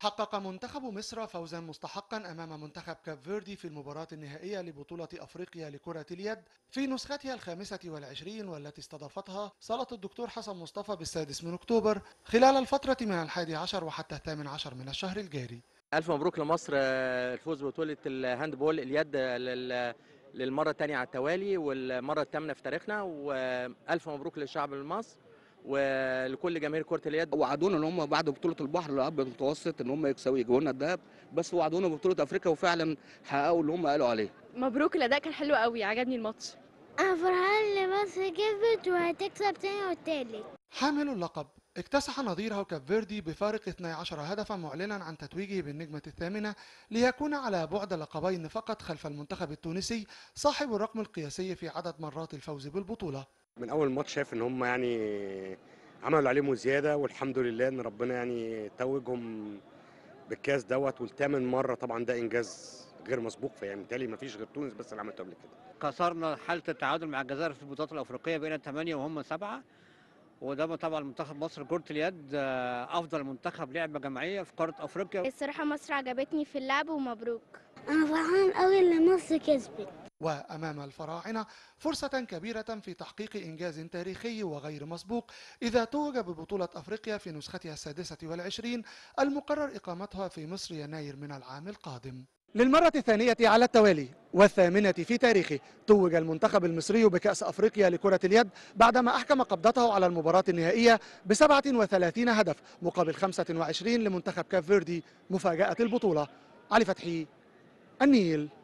حقق منتخب مصر فوزا مستحقا أمام منتخب كاب فيردي في المباراة النهائية لبطولة أفريقيا لكرة اليد في نسختها ال25 والتي استضافتها صالة الدكتور حسن مصطفى بالسادس من أكتوبر خلال الفترة من 11 وحتى 18 من الشهر الجاري. ألف مبروك لمصر الفوز ببطولة الهاندبول اليد للمرة الثانية على التوالي والمرة الثامنة في تاريخنا، وألف مبروك للشعب المصري ولكل جماهير كرة اليد. وعدونا ان هم بعد بطوله البحر الابيض المتوسط ان هم يكسبوا يجيبوا لنا الذهب، بس وعدونا ببطوله افريقيا وفعلا حققوا اللي هم قالوا عليه. مبروك، الاداء كان حلو قوي، عجبني الماتش. انا فرحان ان مصر كسبت وهتكسب تاني والتالت. حامل اللقب اكتسح نظيره كاب فيردي بفارق 12 هدفا، معلنا عن تتويجه بالنجمة الثامنة ليكون على بعد لقبين فقط خلف المنتخب التونسي صاحب الرقم القياسي في عدد مرات الفوز بالبطولة. من اول ماتش شايف ان هم يعني عملوا عليهم وزياده، والحمد لله ان ربنا يعني توجهم بالكاس دوت، والثامن مره طبعا ده انجاز غير مسبوق، فيعني بالتالي ما فيش غير تونس بس اللي عملته قبل كده. كسرنا حاله التعادل مع الجزائر في البطولات الافريقيه، بقينا 8 وهم 7، وده طبعا منتخب مصر كره اليد افضل منتخب لعبه جماعيه في قاره افريقيا. الصراحه مصر عجبتني في اللعب ومبروك. انا فرحان قوي ان مصر كسبت. وأمام الفراعنة فرصة كبيرة في تحقيق إنجاز تاريخي وغير مسبوق إذا توج ببطولة أفريقيا في نسختها ال26 المقرر إقامتها في مصر يناير من العام القادم. للمرة الثانية على التوالي والثامنة في تاريخه توج المنتخب المصري بكأس أفريقيا لكرة اليد بعدما أحكم قبضته على المباراة النهائية ب37 هدف مقابل 25 لمنتخب كاب فيردي مفاجأة البطولة. علي فتحي، النيل.